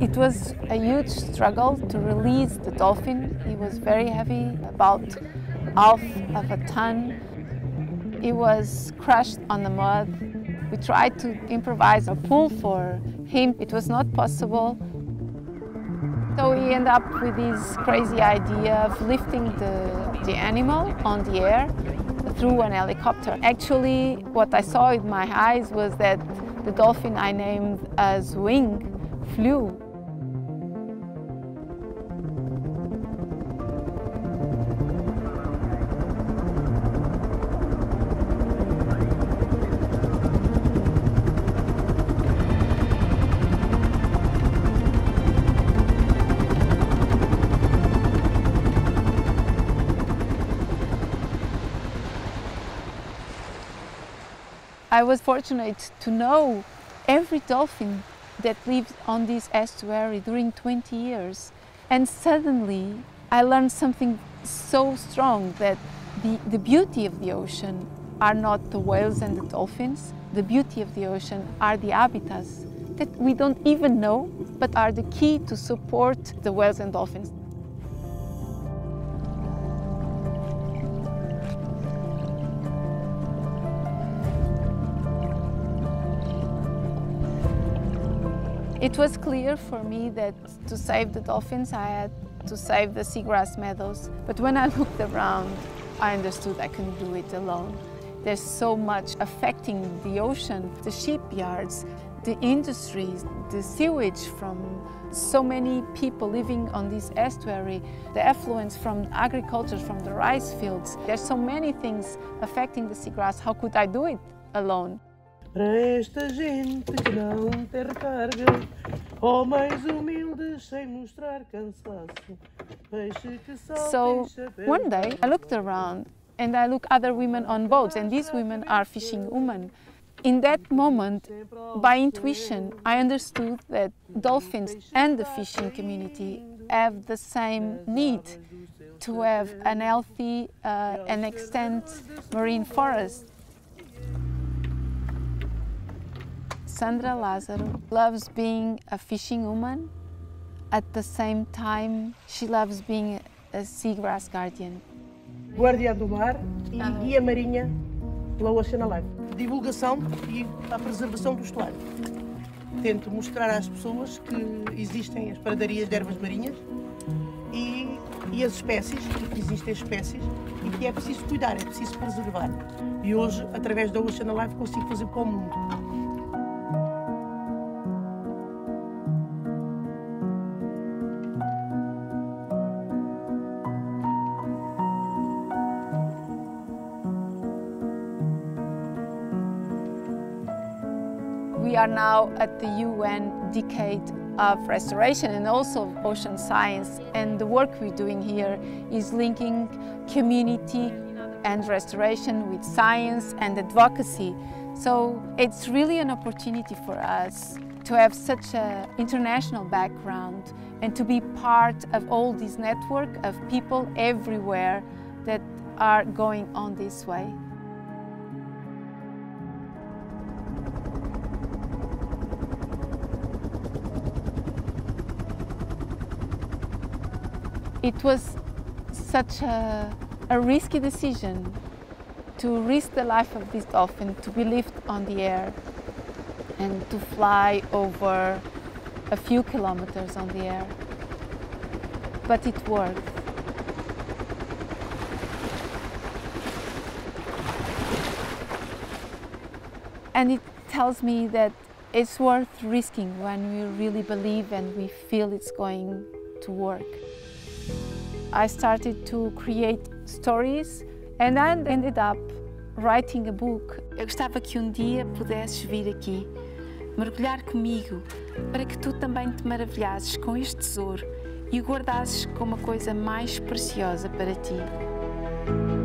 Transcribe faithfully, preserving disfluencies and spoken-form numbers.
It was a huge struggle to release the dolphin. He was very heavy, about half of a ton. He was crushed on the mud. We tried to improvise a pool for him. It was not possible. So we ended up with this crazy idea of lifting the, the animal on the air through an helicopter. Actually, what I saw with my eyes was that the dolphin I named as Wing flew. I was fortunate to know every dolphin that lived on this estuary during twenty years. And suddenly I learned something so strong, that the, the beauty of the ocean are not the whales and the dolphins. The beauty of the ocean are the habitats that we don't even know, but are the key to support the whales and dolphins. It was clear for me that to save the dolphins, I had to save the seagrass meadows. But when I looked around, I understood I couldn't do it alone. There's so much affecting the ocean, the shipyards, the industries, the sewage from so many people living on this estuary, the effluents from agriculture, from the rice fields. There's so many things affecting the seagrass. How could I do it alone? Para esta gente que não tem recarga, homens humildes sem mostrar cansaço, peixe que So one day I looked around and I looked at other women on boats, and these women are fishing women. In that moment, by intuition, I understood that dolphins and the fishing community have the same need to have an healthy uh, and extant marine forest. Sandra Lázaro loves being a fishing woman. At the same time, she loves being a seagrass guardian. Guardiã do mar e guia marinha pela Ocean Alive. Divulgação e a preservação do estuário. Tento mostrar às pessoas que existem as pradarias de ervas marinhas e, e as espécies, que existem espécies e que é preciso cuidar, é preciso preservar. E hoje, através da Ocean Alive, consigo fazer para o mundo. We are now at the U N Decade of Restoration and also ocean science, and the work we're doing here is linking community and restoration with science and advocacy. So it's really an opportunity for us to have such an international background and to be part of all this network of people everywhere that are going on this way. It was such a, a risky decision to risk the life of this dolphin, to be lifted on the air and to fly over a few kilometers on the air. But it worked. And it tells me that it's worth risking when we really believe and we feel it's going to work. I started to create stories and I ended up writing a book. Eu gostava que um dia pudesses vir aqui, mergulhar comigo, para que tu também te maravilhasses com este tesouro e o guardasses como a coisa mais preciosa para ti.